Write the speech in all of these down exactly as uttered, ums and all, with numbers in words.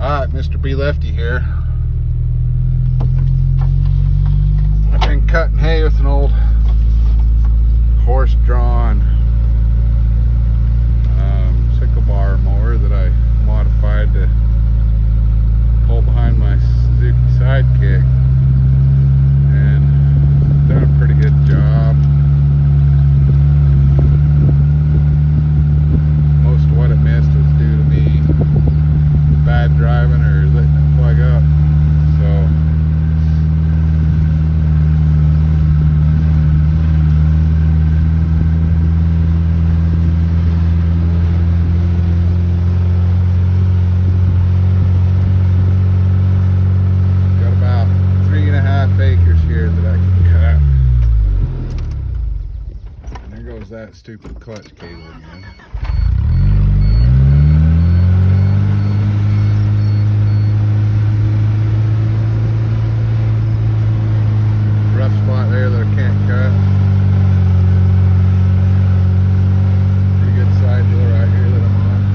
Alright, Mister B Lefty here. I've been cutting hay with an old horse-drawn um, sickle bar mower that I modified to pull behind my Suzuki Sidekick, and done a pretty good job. Most of what it missed was due to me bad driving or letting it plug up. So got about three and a half acres here that I can cut. And there goes that stupid clutch cable again. Spot there that I can't cut. Pretty good side door right here that I'm on.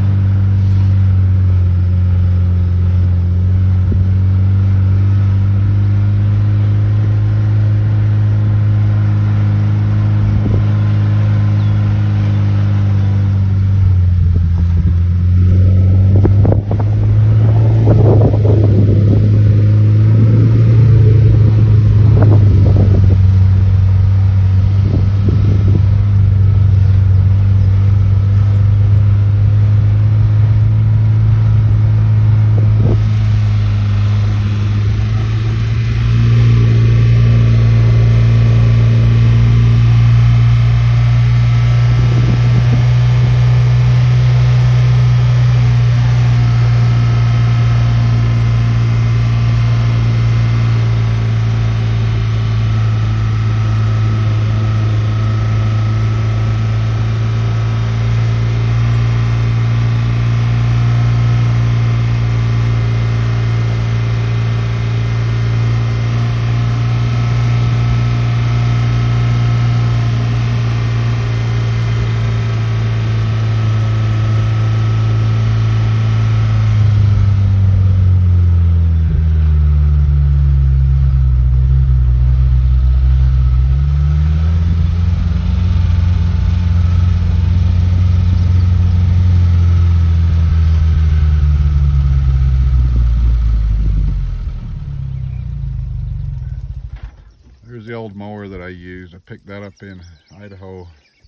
Here's the old mower that I used. I picked that up in Idaho.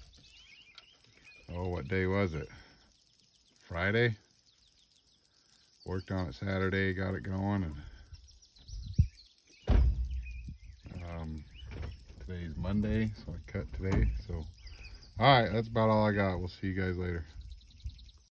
Oh, what day was it? Friday? Worked on it Saturday, got it going, and um, today's Monday, so I cut today. So, all right, that's about all I got. We'll see you guys later.